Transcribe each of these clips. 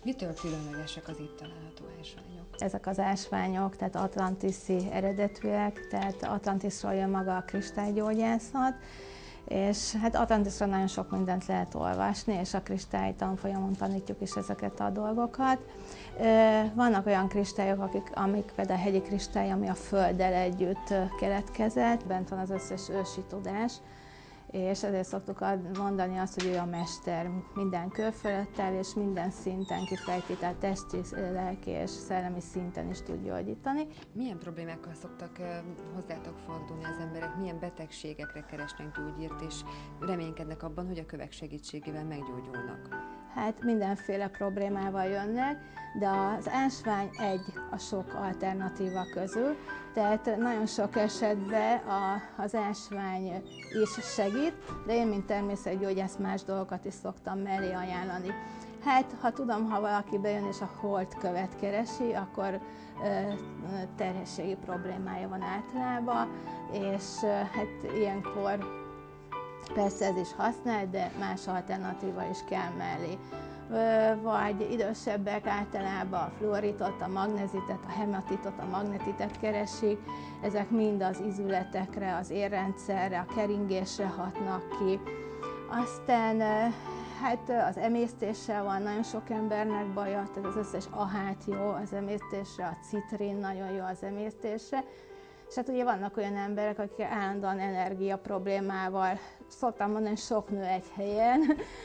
Mitől különlegesek az itt található ásványok? Ezek az ásványok, tehát atlantiszi eredetűek, tehát Atlantisról jön maga a kristálygyógyászat, és hát Atlantisról nagyon sok mindent lehet olvasni, és a kristály tanfolyamon tanítjuk is ezeket a dolgokat. Vannak olyan kristályok, amik például a hegyi kristály, ami a Földdel együtt keletkezett, bent van az összes ősi tudás, és ezért szoktuk mondani azt, hogy ő a mester minden kőfölöttel és minden szinten kifejti, tehát testi, lelki és szellemi szinten is tud gyógyítani. Milyen problémákkal szoktak hozzátok fordulni az emberek, milyen betegségekre keresnek gyógyírt, és reménykednek abban, hogy a kövek segítségével meggyógyulnak? Hát mindenféle problémával jönnek, de az ásvány egy a sok alternatíva közül, tehát nagyon sok esetben az ásvány is segít, de én, mint természetgyógyász, más dolgokat is szoktam mellé ajánlani. Hát, ha tudom, ha valaki bejön és a holdkövet keresi, akkor terhességi problémája van általában, és hát ilyenkor persze ez is használ, de más alternatíva is kell mellé. Vagy idősebbek általában a fluoritot, a magnezitet, a hematitot, a magnetitet keresik. Ezek mind az izületekre, az érrendszerre, a keringésre hatnak ki. Aztán hát az emésztéssel van nagyon sok embernek baja, tehát az összes ahát jó az emésztésre, a citrin nagyon jó az emésztésre. És hát ugye vannak olyan emberek, akik állandóan energia problémával, szoktam mondani, sok nő egy helyen,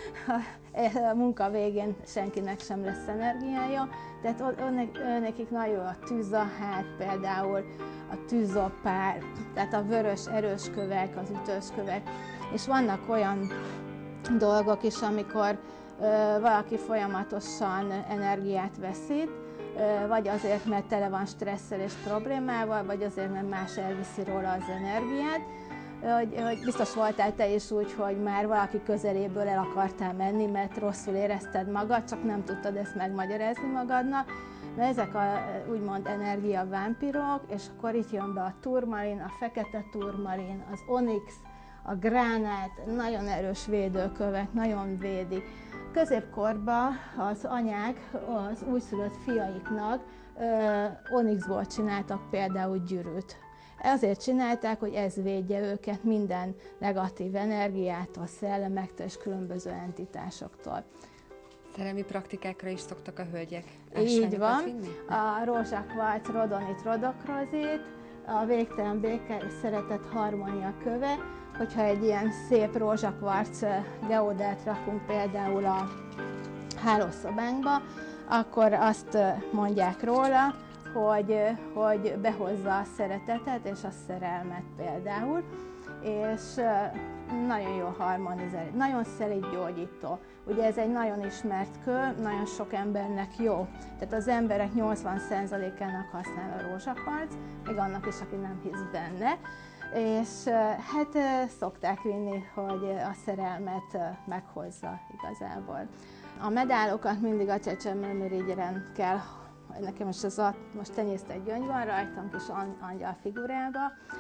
a munka végén senkinek sem lesz energiája, tehát nekik nagyon jó a tűzahát, például a tűzopár, tehát a vörös erős kövek, az ütős kövek, és vannak olyan dolgok is, amikor valaki folyamatosan energiát veszít, vagy azért, mert tele van stresszel és problémával, vagy azért, mert más elviszi róla az energiát. Hogy biztos voltál te is úgy, hogy már valaki közeléből el akartál menni, mert rosszul érezted magad, csak nem tudtad ezt megmagyarázni magadnak. Na, ezek a úgymond energiavámpirok, és akkor itt jön be a turmalin, a fekete turmalin, az onyx, a gránát, nagyon erős védőkövek, nagyon védi. Középkorban az anyák az újszülött fiaiknak onyxból csináltak például gyűrűt. Azért csinálták, hogy ez védje őket minden negatív energiától, szellemektől és különböző entitásoktól. Szellemi praktikákra is szoktak a hölgyek Így van. vinni? A rózsakvarc, rodonit, rodokrozit, a végtelen béke és szeretet harmónia köve. Hogyha egy ilyen szép rózsakvarc geodát rakunk például a hálószobánkba, akkor azt mondják róla, hogy behozza a szeretetet és a szerelmet például, és nagyon jó harmonizál, nagyon szelíd gyógyító. Ugye ez egy nagyon ismert kő, nagyon sok embernek jó. Tehát az emberek 80%-ának használ a rózsakvarc, még annak is, aki nem hisz benne. És hát szokták vinni, hogy a szerelmet meghozza igazából. A medálokat mindig a csecsemőmirigyen kell, nekem most tenyészt egy gyöngy van rajtam, kis angyal figurába,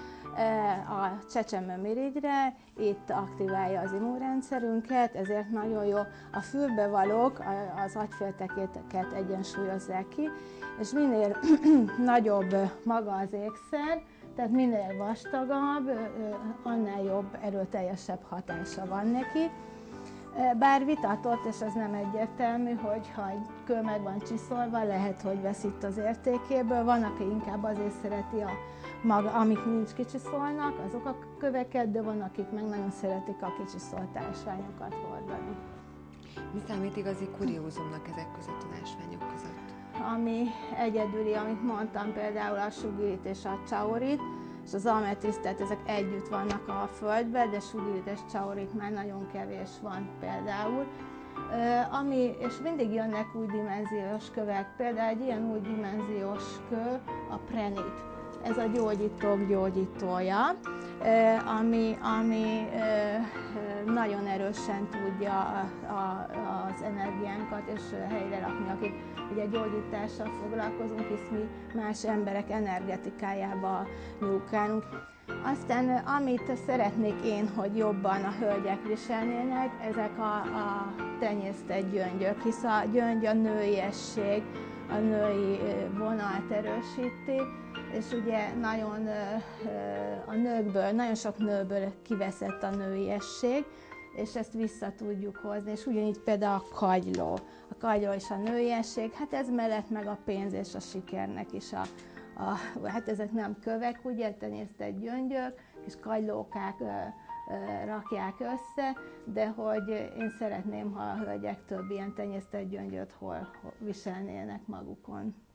a csecsemőmirigyre, itt aktiválja az immunrendszerünket, ezért nagyon jó. A fülbevalók az agyféltekéket egyensúlyozzák ki, és minél nagyobb maga az ékszer, tehát minél vastagabb, annál jobb, erőteljesebb hatása van neki. Bár vitatott, és ez nem egyértelmű, hogy ha egy kő meg van csiszolva, lehet, hogy veszít az értékéből. Van, aki inkább azért szereti amik nincs kicsiszolnak, azok a köveket, de van, akik meg nagyon szeretik a kicsiszolt ásványokat hordani. Mi számít igazi kuriózumnak ezek között az ásványok között? Ami egyedüli, amit mondtam, például a sugirit és a csaorit, és az ametisztet, ezek együtt vannak a földben, de sugirit és csaorit már nagyon kevés van például. És mindig jönnek új dimenziós kövek, például egy ilyen új dimenziós kő a prenit. Ez a gyógyítók gyógyítója. ami nagyon erősen tudja az energiánkat és helyre rakni, akik ugye gyógyítással foglalkozunk, hisz mi más emberek energetikájába nyúlkálunk. Aztán amit szeretnék én, hogy jobban a hölgyek viselnének, ezek a tenyésztett gyöngyök, hisz a gyöngy a nőiesség, a női vonalt erősíti, és ugye nagyon sok nőből kiveszett a nőiesség, és ezt vissza tudjuk hozni, és ugyanígy például a kagyló. A kagyló is a nőiesség, hát ez mellett meg a pénz és a sikernek is hát ezek nem kövek, ugye, tenyésztett gyöngyök, és kagylókák rakják össze, de hogy én szeretném, ha a hölgyek több ilyen tenyésztett gyöngyöt hol viselnének magukon.